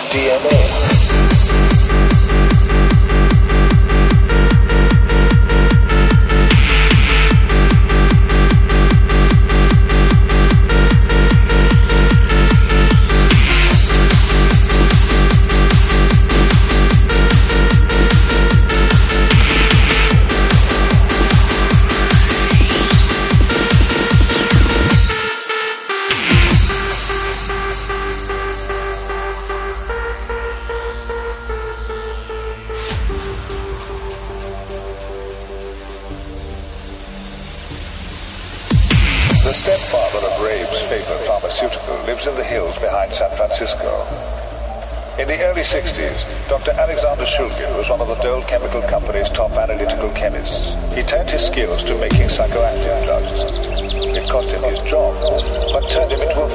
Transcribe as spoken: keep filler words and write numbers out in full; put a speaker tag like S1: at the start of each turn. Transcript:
S1: D N A. The stepfather of Rabe's favorite pharmaceutical lives in the hills behind San Francisco. In the early sixties, Doctor Alexander Shulgin was one of the Dole Chemical Company's top analytical chemists. He turned his skills to making psychoactive drugs. It cost him his job, but turned him into a